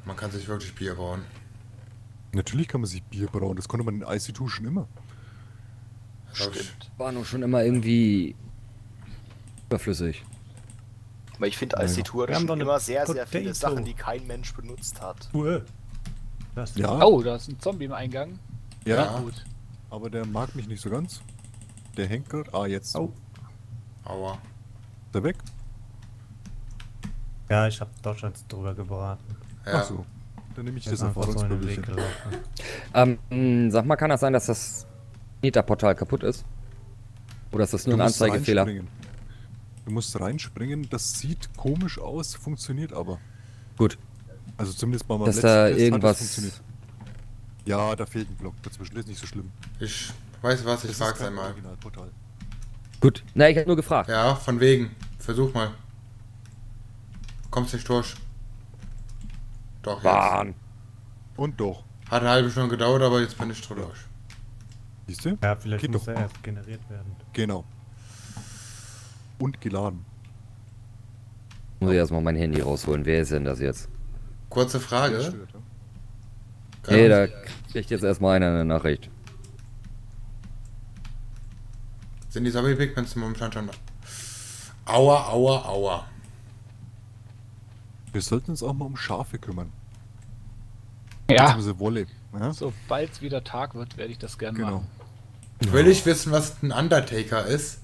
Man kann sich wirklich Bier brauen. Natürlich kann man sich Bier brauen, das konnte man in IC2 schon immer. Stimmt. War nur schon immer irgendwie überflüssig. Aber ich finde, Naja. IC2 hatte Wir haben doch schon eine immer sehr viele Potato. Sachen, die kein Mensch benutzt hat. Das Ja, Oh, da ist ein Zombie im Eingang. ja, Gut. aber der mag mich nicht so ganz. Der hängt gerade. Ah, jetzt. Oh. Aua. Ist er weg? Ja, ich hab doch schon drüber gebraten. Ja. Ach so. Dann nehme ich Der das ist einfach so in den Weg Erfahrungsbündchen. gelaufen. Sag mal, kann das sein, dass das Mieterportal kaputt ist? Oder ist das nur ein Anzeigefehler? Du musst reinspringen, das sieht komisch aus, funktioniert aber. Gut. Also zumindest bei meinem Dass letzten da Test hat es irgendwas. funktioniert. Ja, da fehlt ein Block dazwischen, das ist nicht so schlimm. Ich weiß was, ich Das ist frag's kein einmal. Originalportal. Gut. Na, ich hab nur gefragt. Ja, von wegen. Versuch mal. Kommst nicht durch. Doch, jetzt. Bahn. Und doch. Hat eine halbe Stunde gedauert, aber jetzt bin ich durch. Siehst du? Ja, vielleicht Geht muss doch. er erst generiert werden. Genau. Und geladen. Muss ich erstmal mein Handy rausholen. Wer ist denn das jetzt? Kurze Frage. Stört, ja? Nee, da kriegt jetzt erstmal einer eine Nachricht. Sind die Zombie-Pigments momentan schon... Aua, aua, aua. Wir sollten uns auch mal um Schafe kümmern. Ja, Beziehungsweise Wolle. Ja? sobald es wieder Tag wird, werde ich das gerne Genau. machen. Will ich wissen, was ein Undertaker ist?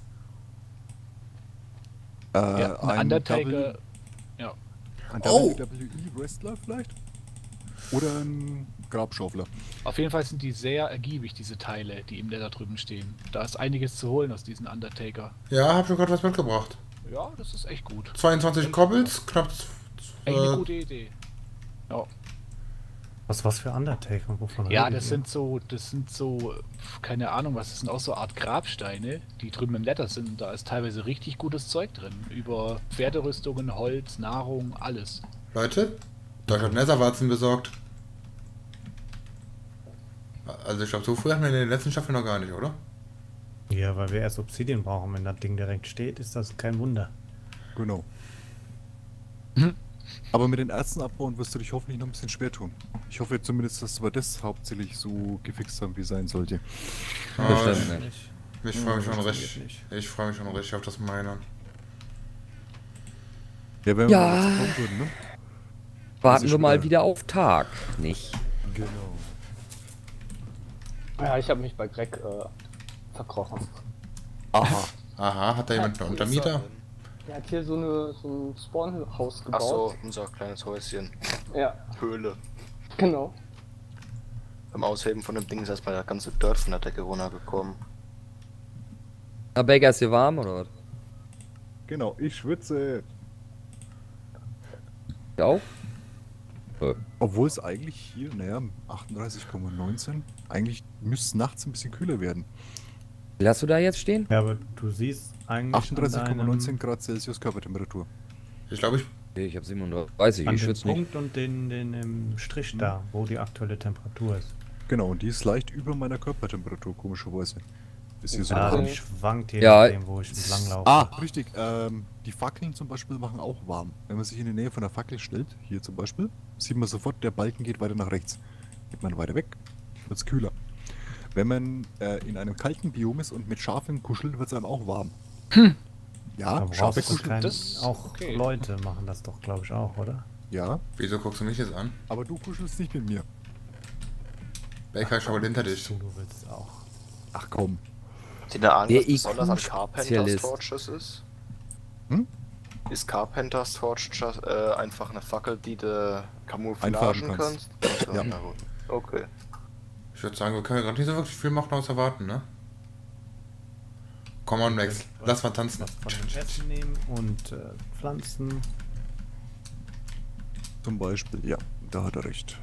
Ja, ein Undertaker. Ein Oh! WWE-Wrestler vielleicht? Oder ein Grabschaufler. Auf jeden Fall sind die sehr ergiebig, diese Teile, die im da drüben stehen. Da ist einiges zu holen aus diesen Undertaker. Ja, hab schon gerade was mitgebracht. Ja, das ist echt gut. 22 Koppels, knapp... Echt eine gute Idee. Ja, Was für Undertaker? Wovon ja reden das wir? sind so, keine Ahnung was, das sind auch so eine Art Grabsteine, die drüben im Letter sind. Da ist teilweise richtig gutes Zeug drin. Über Pferderüstungen, Holz, Nahrung, alles. Leute, Deutschland Netherwarzen besorgt. Also ich glaube, so früh hatten wir in den letzten Staffeln noch gar nicht, oder? Ja, weil wir erst Obsidian brauchen. Wenn das Ding direkt steht, ist das kein Wunder. Genau. Mhm. Aber mit den Ärzten abbauen wirst du dich hoffentlich noch ein bisschen schwer tun. Ich hoffe zumindest, dass wir das hauptsächlich so gefixt haben, wie sein sollte. Bestimmt nicht. Ich freue mich schon das richtig. geht nicht. Ich freue mich schon richtig auf das Meine. Ja, wenn Ja. wir mal was kommen würden, ne? Warten ist wir mal schon wieder auf Tag. Nicht? Genau. Ja, ich habe mich bei Greg verkrochen. Aha. Aha, hat da jemand einen Untermieter? Er hat hier so ein Spawnhaus gebaut. Achso, unser kleines Häuschen. Ja, Höhle. genau. Beim Ausheben von dem Ding ist erstmal der ganze Dirt von der Decke runtergekommen. Na, Baker, ist dir warm oder was? Genau, ich schwitze. Ja auch? Obwohl es eigentlich hier, naja, 38,19. Eigentlich müsste es nachts ein bisschen kühler werden. Wie hast du da jetzt stehen? Ja, aber du siehst eigentlich 38,19 Grad Celsius Körpertemperatur. Ich glaube, ich... Ich hab 37, an ich dem schwitze nicht. Punkt und den Strich da, wo die aktuelle Temperatur ist. Genau, und die ist leicht über meiner Körpertemperatur, komischerweise. Ist hier so Ja, ein die schwankt je Ja. nachdem, wo ich entlang laufe. Ah, richtig. Die Fackeln zum Beispiel machen auch warm. Wenn man sich in die Nähe von der Fackel stellt, hier zum Beispiel, sieht man sofort, der Balken geht weiter nach rechts. Geht man weiter weg, wird es kühler. Wenn man in einem kalten Biom ist und mit Schafen kuschelt, wird es einem auch warm. Ja, Da Schafe brauchst du kuscheln. keinen, das- auch okay. Leute machen das doch, glaube ich, auch, oder? Ja, Wieso guckst du mich jetzt an? aber du kuschelst nicht mit mir. Baker, schau mal hinter dich. Du willst auch. Ach komm. Habt ihr eine Ahnung, Der was besonders an IQ-Spezialist. Carpenter's Torches ist? Hm? Ist Carpenter's Torch einfach eine Fackel, die du camouflagen Einfärben kannst? kannst. Achso, Ja. na gut. Okay. Ich würde sagen, wir können gerade nicht so wirklich viel machen, außer warten, ne? Komm on, Max. Lass mal tanzen. Was von dem Essen nehmen und Pflanzen. Zum Beispiel, ja, da hat er recht.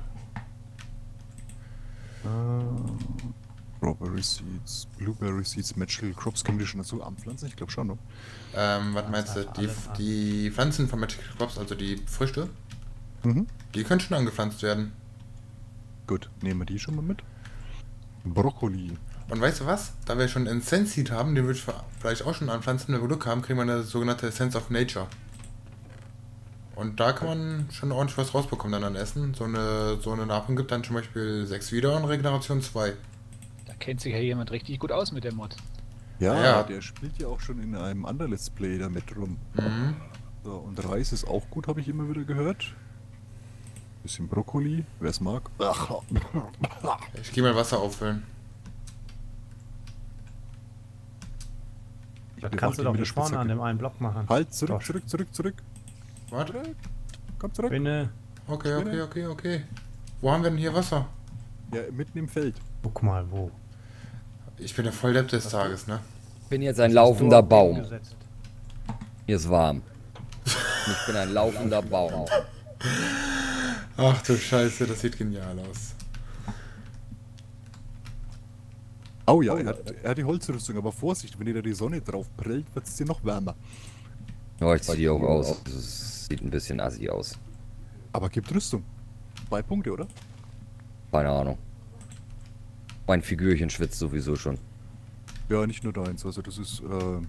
Strawberry Seeds, Blueberry Seeds, Magical Crops, können die schon dazu anpflanzen? Ich glaube schon, ne? Was meinst du? Die Pflanzen von Magic Crops, also die Früchte, Mhm. die können schon angepflanzt werden. Gut, nehmen wir die schon mal mit. Brokkoli. Und weißt du was? Da wir schon einen Sense Seed haben, den würde ich vielleicht auch schon anpflanzen. Wenn wir Glück haben, kriegen wir eine sogenannte Sense of Nature. Und da kann man schon ordentlich was rausbekommen dann an Essen. So eine Nahrung gibt dann zum Beispiel 6 wieder und Regeneration 2. Da kennt sich ja jemand richtig gut aus mit der Mod. Ja, Ja. der spielt ja auch schon in einem anderen Let's Play damit rum. Mhm. So, und Reis ist auch gut, habe ich immer wieder gehört. Bisschen Brokkoli, wer es mag. Ich gehe mal Wasser auffüllen. Da kannst du doch hier vorne an dem einen Block machen. Halt, zurück, Doch. zurück. Warte. Komm zurück. Binne. Okay. Wo haben wir denn hier Wasser? Ja, mitten im Feld. Guck mal, wo. Ich bin der Volldepp des Tages, ne? Ich bin jetzt ein laufender Baum. Hingesetzt. Hier ist warm. Ich bin ein laufender Baum. Ach du Scheiße, das sieht genial aus. Oh ja, er hat die Holzrüstung, aber Vorsicht, wenn dir da die Sonne drauf prellt, wird es dir noch wärmer. Ja, ich zieh die auch aus. Das sieht ein bisschen assi aus. Aber gibt Rüstung. 2 Punkte, oder? Keine Ahnung. Mein Figürchen schwitzt sowieso schon. Ja, nicht nur deins, also das ist,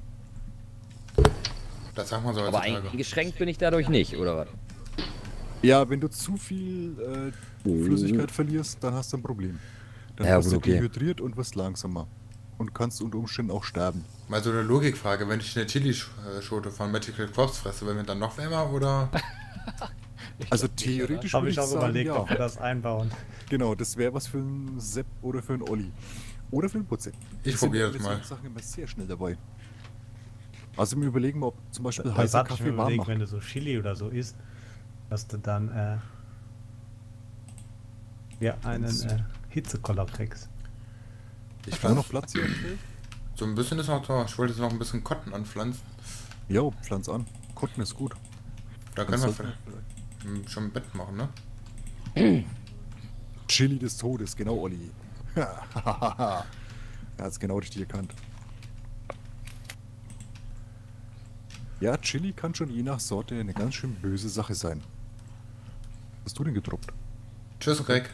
Das sagt man so Aber heutzutage. eingeschränkt bin ich dadurch nicht, oder was? ja, wenn du zu viel Flüssigkeit verlierst, dann hast du ein Problem. Dann Ja, wirst du gut, okay. dehydriert und wirst langsamer. Und kannst unter Umständen auch sterben. Mal so eine Logikfrage, wenn ich eine Chili-Schote von Magical Corpse fresse, wird mir dann noch wärmer oder? Also theoretisch Habe würde ich auch sagen, überlegt, ja. ob wir das einbauen. Genau, das wäre was für einen Sepp oder für einen Olli. Oder für einen Putze. Ich probiere das mal. Sachen immer sehr schnell dabei. Also mir überlegen wir, ob zum Beispiel Das heißer hatte ich mir Kaffee warm überlegt, macht. wenn du so Chili oder so isst, dass du dann einen Hitzekoller kriegst. Ich Haben wir noch pflanze. Platz hier im Feld? So ein bisschen ist noch da. Ich wollte jetzt noch ein bisschen Cotton anpflanzen. Jo, pflanz an. Kotten ist gut. Da können wir Das sollten vielleicht schon ein Bett machen, ne? Chili des Todes, genau, Olli. Er hat es genau richtig erkannt. Ja, Chili kann schon je nach Sorte eine ganz schön böse Sache sein. Was hast du denn gedroppt? Tschüss, Greg.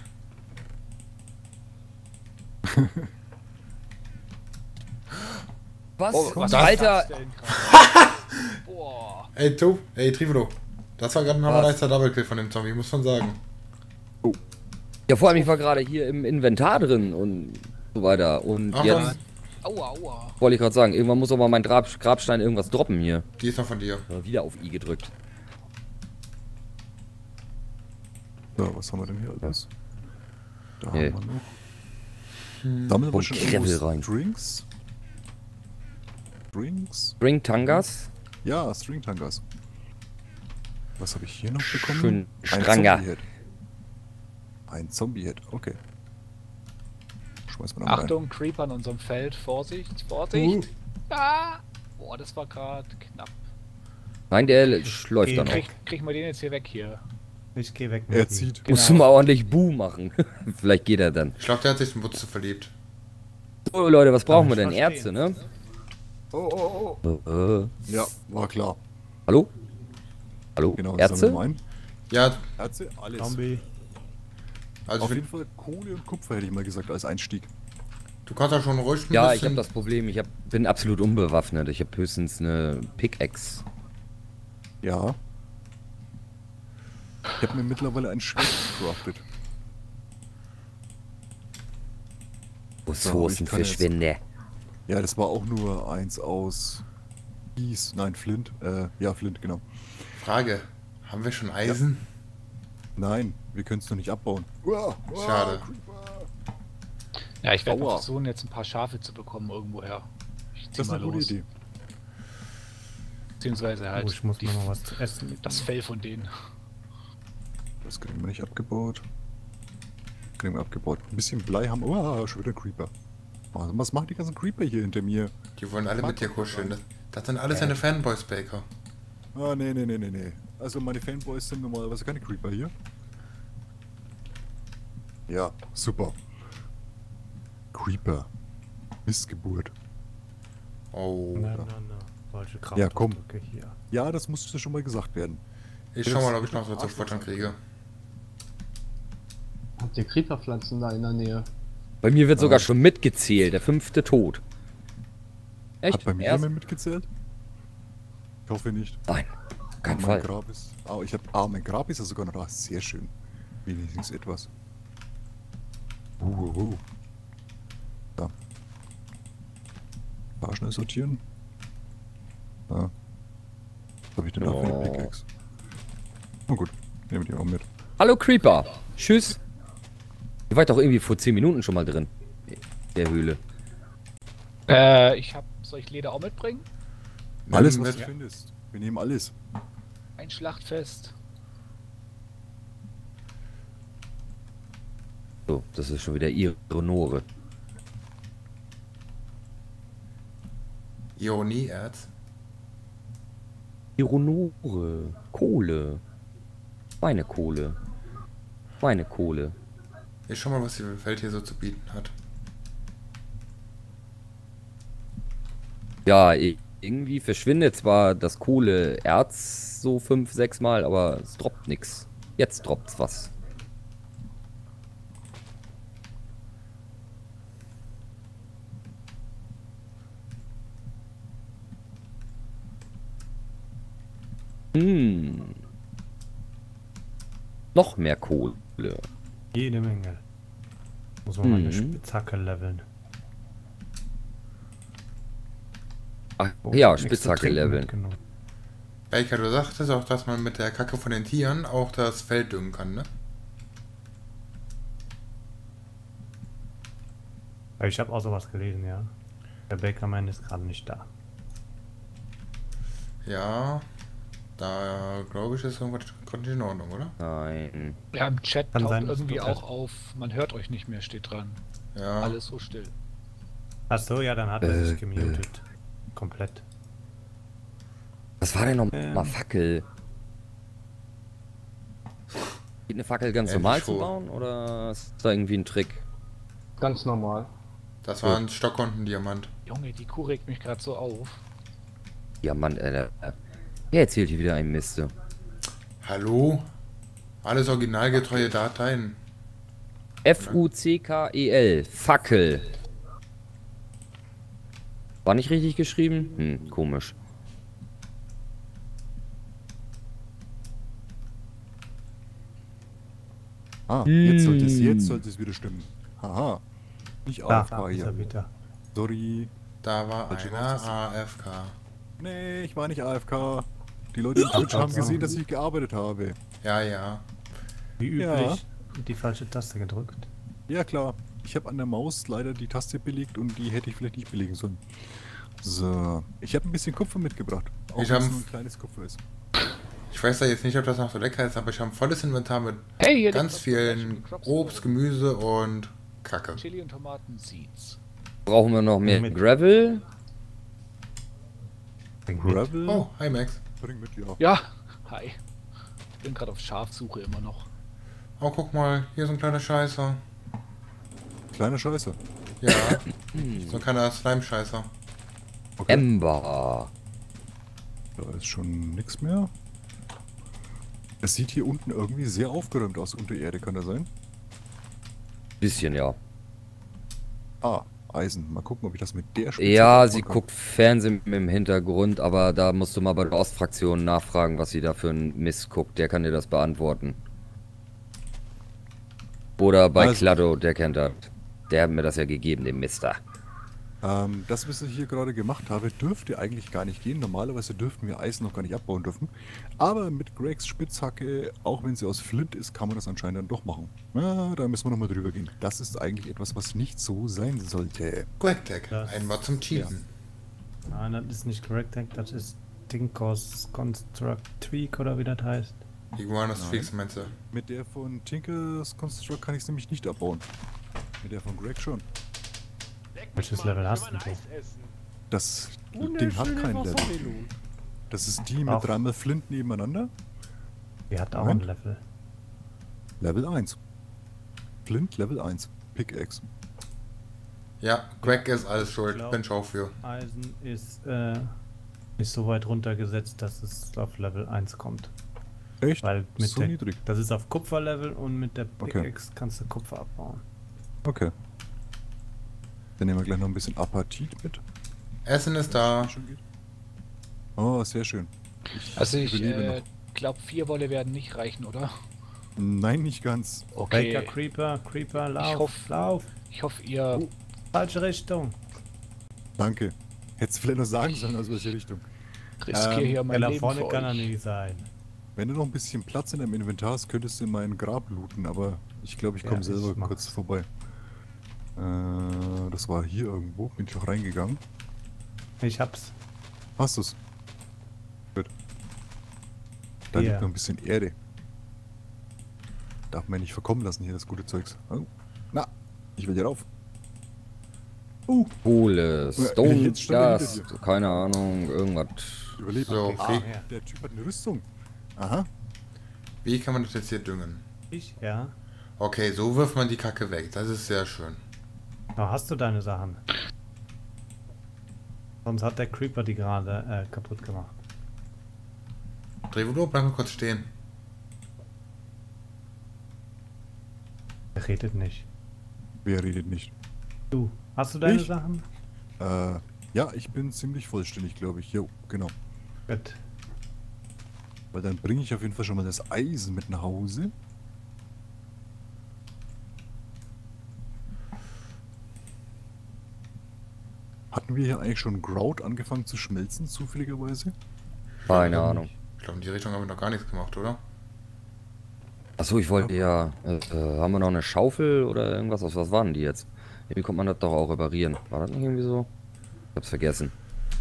Was? Was Alter! ist das denn gerade? Boah. Ey, Trivolo. Das war gerade ein Was? nicer Double-Kill von dem Zombie, muss man sagen. Ja, vor allem, ich war gerade hier im Inventar drin und so weiter. Und Ach, jetzt was? Aua. wollte ich gerade sagen, irgendwann muss auch mal mein Grabstein irgendwas droppen hier. Die ist noch von dir. Wieder auf I gedrückt. Ja, was haben wir denn hier alles? Da Nee. haben wir noch. Sammeln wir Und schon Gravel irgendwo rein. Strings? Strings? Spring Tangas. Ja, Stringtangas. Was habe ich hier noch bekommen? Schön Ein Stranger. Zombie-Head. Ein Zombie-Head, okay. Schmeiß mal noch rein. Achtung, Creeper in unserem Feld. Vorsicht. Ah! Boah, das war gerade knapp. Nein, der läuft da noch. Krieg mal den jetzt hier weg hier. Ich geh weg. Er Matti. zieht. Musst du mal ordentlich Buh machen. Vielleicht geht er dann. Ich glaube, der hat sich in Wutze verliebt. So, Leute, was brauchen wir Kann denn? ich Ärzte, verstehen. ne? Oh. Ja, war klar. Hallo? Hallo? Genau, das Ärzte? sammeln wir ein. Ja, Ärzte, alles. Zombie. also Auf ich jeden find, Fall Kohle und Kupfer hätte ich mal gesagt als Einstieg. du kannst ja schon ruhig ein Ja, ich bisschen... habe das Problem, bin absolut unbewaffnet. Ich habe höchstens eine Pickaxe. Ja. Ich habe mir mittlerweile ein Schwert gecraftet. Ressourcen ich kann jetzt- verschwinde. Ja, das war auch nur eins aus Kies, nein, Flint. Ja, Flint, genau. Frage, haben wir schon Eisen? Nein, wir können es noch nicht abbauen. Schade. Ja, ich werde Aua. versuchen, jetzt ein paar Schafe zu bekommen irgendwoher. Ich zieh Das ist mal eine gute los. Idee. Beziehungsweise halt Oh, ich muss die- noch mal was zu essen. das Fell von denen. Das kriegen wir nicht abgebaut. Kriegen wir abgebaut. Ein bisschen Blei haben. Oh, schon wieder ein Creeper. Was machen die ganzen Creeper hier hinter mir? Die wollen alle mit dir kuscheln. Das sind alles deine Fanboys, Baker. Ah, nee. Also meine Fanboys sind normalerweise keine Creeper hier. Ja, super. Creeper. Missgeburt. Oh. Na. Falsche Kraft. Ja, komm. Hier. Ja, das musste schon mal gesagt werden. Ich schau mal, ob ich noch so zu futtern kriege. Habt ihr Creeperpflanzen da in der Nähe? Bei mir wird sogar schon mitgezählt, der 5. Tod. Echt? Hat bei mir Erst? jemand mitgezählt? Ich hoffe nicht. Nein. keinen Mein Fall. Grab ist. Mein Grab ist ja sogar noch da. Sehr schön. Wenigstens etwas. Da. War schnell sortieren. Da. Was habe ich denn da für eine Pickaxe? Oh gut, nehmen wir die auch mit. Hallo Creeper. Tschüss. Ihr wart doch irgendwie vor 10 Minuten schon mal drin. In der Höhle. Soll ich Leder auch mitbringen? Alles, was mit. du findest. Wir nehmen alles. Ein Schlachtfest. So, das ist schon wieder ihre Nore. Ionieerz. Ironore. Kohle. Schweinekohle. Schweinekohle. Ich schau mal, was die Welt hier so zu bieten hat. Ja, irgendwie verschwindet zwar das Kohleerz so 5, 6 Mal, aber es droppt nix. Jetzt droppt's was. Noch mehr Kohle. Jede Menge. Muss man mal eine Spitzhacke leveln. Ach Oh, ja, nichts zu Spitzhacke trinken leveln. mitgenommen. Baker, du sagtest auch, dass man mit der Kacke von den Tieren auch das Feld düngen kann, ne? Ich habe auch sowas gelesen, ja. Der Bakerman ist gerade nicht da. Ja. Da glaube ich, ist irgendwas gerade nicht in Ordnung, oder? Nein. Ja, im Chat Kann taucht sein, dass irgendwie du- auch auf, man hört euch nicht mehr, steht dran. Ja. Alles so still. Achso, ja, dann hat er sich gemutet. Komplett. Was war denn noch mal Fackel? Geht eine Fackel ganz Endlich normal zu vor. bauen oder ist da irgendwie ein Trick? Ganz normal. Das war ein Stock und ein Diamant. Junge, die Kuh regt mich gerade so auf. Ja, Mann, der erzählt hier wieder einen Miste. Hallo? Alles originalgetreue Dateien. F-U-C-K-E-L. Fackel. War nicht richtig geschrieben? Komisch. Jetzt sollte es wieder stimmen. Haha. Nicht Da AFK ist hier. er wieder. Sorry. Da war Welche einer war das? AFK. Nee, ich war nicht AFK. Die Leute im Twitch haben gesehen, dass ich gearbeitet habe. Ja, ja. Wie üblich Ja. die falsche Taste gedrückt. Ja klar. Ich habe an der Maus leider die Taste belegt und die hätte ich vielleicht nicht belegen sollen. So. Ich habe ein bisschen Kupfer mitgebracht. Auch Ich wenn es hab- nur ein kleines Kupfer ist. Ich weiß ja jetzt nicht, ob das noch so lecker ist, aber ich habe ein volles Inventar mit Hey, hier ganz vielen Obst, Gemüse und Kacke. Chili und Tomaten Seeds. Brauchen wir noch mehr Mit- Gravel? Gravel? Oh, hi Max. Bring mit, ja. Ja, hi. Ich bin gerade auf Schafsuche immer noch. Oh, guck mal, hier ist ein kleiner Scheißer. Kleine Scheiße. Ja, so ein kleiner Slime-Scheißer. Okay. Ember. Da ist schon nichts mehr. Es sieht hier unten irgendwie sehr aufgeräumt aus unter Erde, kann das sein? Bisschen, ja. Ah, Eisen. Mal gucken, ob ich das mit der Spitzhacke Ja, aufbauen sie kann. guckt Fernsehen im Hintergrund, aber da musst du mal bei der Ostfraktion nachfragen, was sie da für einen Mist guckt. Der kann dir das beantworten. Oder bei Also- Kladdo, der kennt das. Der hat mir das ja gegeben, den Mister. Das, was ich hier gerade gemacht habe, dürfte eigentlich gar nicht gehen. Normalerweise dürften wir Eisen noch gar nicht abbauen dürfen. Aber mit Gregs Spitzhacke, auch wenn sie aus Flint ist, kann man das anscheinend dann doch machen. Ja, da müssen wir nochmal drüber gehen. Das ist eigentlich etwas, was nicht so sein sollte. Quacktech, Das- ein Mod zum Cheaten. Nein, das ist nicht Correct Tech, das ist Tinkers Construct Tweak oder wie das heißt. Iguanas Nein. Freaks meinst du? Mit der von Tinkers Construct kann ich es nämlich nicht abbauen. Mit der von Greg schon. Welches Level hast du? Das Ding hat kein Level. Das ist die mit Auch. 3-mal Flint nebeneinander. Die hat auch Moment. ein Level. Level 1. Flint Level 1. Pickaxe. Ja, Greg ist alles schuld, glaub- bin ich auch für. Eisen ist so weit runtergesetzt, dass es auf Level 1 kommt. Echt? Weil mit So der, niedrig. das ist auf Kupferlevel und mit der Okay. Pickaxe kannst du Kupfer abbauen. Okay. Dann nehmen wir gleich noch ein bisschen Appetit mit. Essen ist da. Schon geht. Oh, sehr schön. Also ich überlebe glaube 4 Wolle werden nicht reichen, oder? Nein, nicht ganz. Okay. Baker, Creeper, lauf, hoffe- lauf. Ich hoffe, ihr... Falsche Richtung. Danke. Hättest du vielleicht noch sagen sollen, aus welche Richtung. riskiere hier mein Da Leben vorne für kann er euch. nicht sein. Wenn du noch ein bisschen Platz in deinem Inventar hast, könntest du in mein Grab looten, aber ich glaube, ich komme Ja, selber ich mach's. kurz vorbei. Das war hier irgendwo. Bin ich auch reingegangen. Ich hab's. Hast du's? Gut. Da Hier. liegt noch ein bisschen Erde. Darf man nicht verkommen lassen hier, das gute Zeugs. Oh. Na, ich will hier rauf. Kohle, Stone, jetzt stand er Gas, hinter keine Ahnung, irgendwas. Überlebt. So, Ah, wie, der Typ hat eine Rüstung. Aha. wie kann man das jetzt hier düngen? Ich? Ja. Okay, so wirft man die Kacke weg. Das ist sehr schön. Da hast du deine Sachen. Sonst hat der Creeper die gerade kaputt gemacht. Drehvolo, bleib mal kurz stehen. Er redet nicht. Wer redet nicht? Du, hast du deine Ich? Sachen? Ja, ich bin ziemlich vollständig, glaube ich. Jo, genau. Gut. Weil dann bringe ich auf jeden Fall schon mal das Eisen mit nach Hause. Hatten wir hier eigentlich schon Grout angefangen zu schmelzen, zufälligerweise? Keine Ahnung. Ich glaube, in die Richtung haben wir noch gar nichts gemacht, oder? Achso, ich wollte ja. Haben wir noch eine Schaufel oder irgendwas? Aus was waren die jetzt? Irgendwie kommt man das doch auch reparieren. War das nicht irgendwie so? Ich hab's vergessen.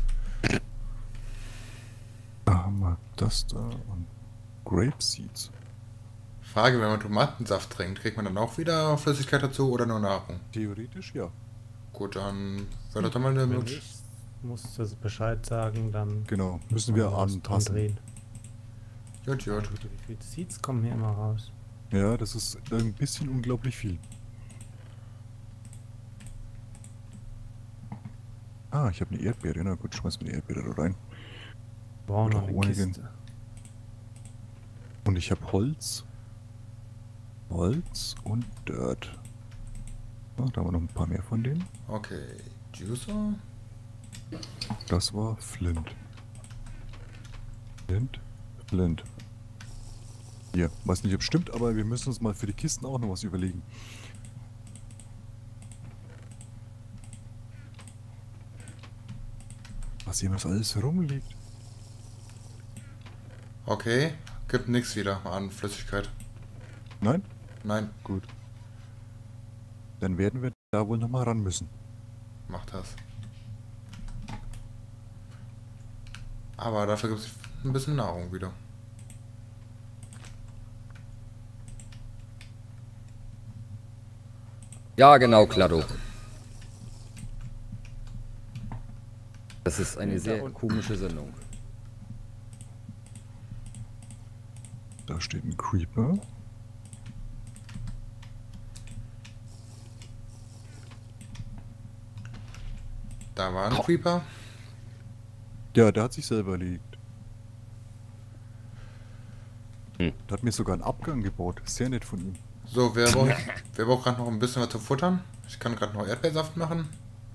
Da haben wir das da und Grape Seeds. Frage, wenn man Tomatensaft trinkt, kriegt man dann auch wieder Flüssigkeit dazu oder nur Nahrung? Theoretisch ja. Gut, dann wäre das doch mal eine Wenn Möglichkeit. ich musst du Bescheid sagen, dann Genau, müssen wir machen das anpassen. drehen. Gut, gut. Wie viele Seeds kommen hier immer raus? Ja, das ist ein bisschen unglaublich viel. Ah, ich habe eine Erdbeere. Na gut, schmeiß mir eine Erdbeere da rein. Wir brauchen Oder noch eine Honig. Kiste. Und ich habe Holz. Holz und Dirt. Ah, da haben wir noch ein paar mehr von denen. Okay, Juicer. Das war Flint. Flint. Hier, weiß nicht, ob es stimmt, aber wir müssen uns mal für die Kisten auch noch was überlegen. Was hier was alles rumliegt. Okay, gibt nichts wieder an Flüssigkeit. Nein? Nein, Gut. Dann werden wir da wohl nochmal ran müssen. macht das. Aber dafür gibt es ein bisschen Nahrung wieder. Ja, genau, Klado. Das ist eine sehr komische Sendung. Da steht ein Creeper. Da war ein Creeper. Ja, der hat sich selber erledigt. Hm. Der hat mir sogar einen Abgang gebaut. Sehr nett von ihm. So, wer braucht gerade noch ein bisschen was zu futtern? Ich kann gerade noch Erdbeersaft machen.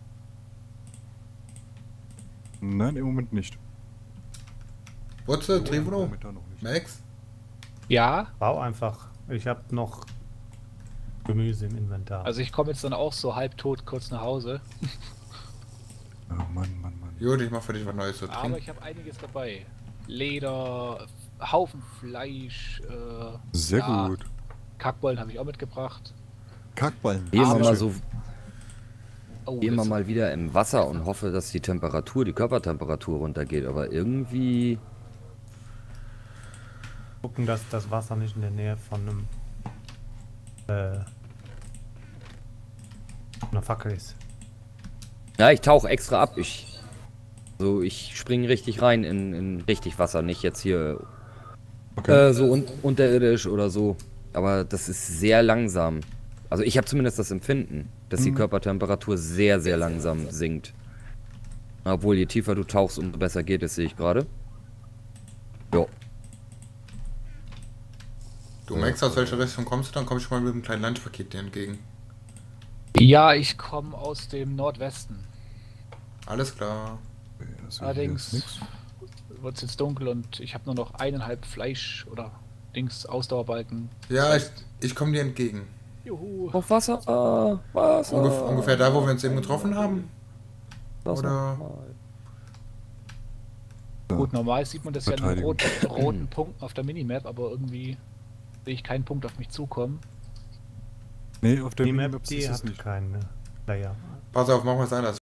Nein, im Moment nicht. Wurzel, Trivolo, Momentan noch nicht. Max. Ja, Bau einfach. Ich habe noch Gemüse im Inventar. also ich komme jetzt dann auch so halbtot kurz nach Hause. Oh Mann. Gut, ich mach für dich was Neues zu Aber trinken. ich habe einiges dabei. Leder, Haufen Fleisch, Sehr ja, gut. Kackbollen habe ich auch mitgebracht. Kackballen. Gehen wir Sehr mal schön. so, Oh, gehen wir das- mal wieder im Wasser und hoffe, dass die Temperatur, die Körpertemperatur runtergeht. Aber irgendwie. Gucken, dass das Wasser nicht in der Nähe von einem einer Fackel ist. Ja, ich tauche extra ab. Ich springe richtig rein in richtig Wasser, nicht jetzt hier Okay. so unterirdisch oder so. Aber das ist sehr langsam. Also ich habe zumindest das Empfinden, dass die Körpertemperatur sehr, sehr langsam sinkt. Obwohl, je tiefer du tauchst, umso besser geht es, sehe ich gerade. Jo. Du Max, aus welcher Richtung kommst du? Dann komme ich schon mal mit einem kleinen Lunchpaket dir entgegen. Ja, ich komme aus dem Nordwesten. Alles klar. Also hier Allerdings ist nix. wird es jetzt dunkel und ich habe nur noch 1,5 Fleisch oder Dings Ausdauerbalken. Ja, ich komme dir entgegen. Juhu. Auf Wasser. Wasser. Ungefähr da, wo wir uns eben getroffen haben. Wasser. Oder? Gut, normal sieht man das ja in den Verteidigung. roten Punkten auf der Minimap, aber irgendwie sehe ich keinen Punkt auf mich zukommen. Nee, auf der Die Map, Minimap die ist es hat nicht. keine Player. Pass auf, machen wir es anders.